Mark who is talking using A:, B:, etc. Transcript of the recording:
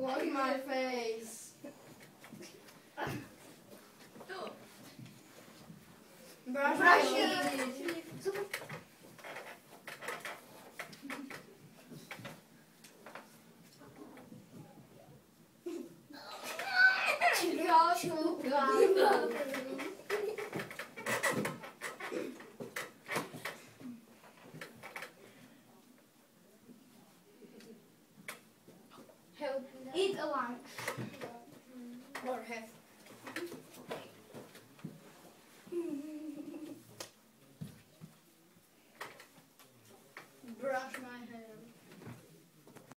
A: Wash my face. Brush my teeth.
B: Eat a lunch.
A: Or have.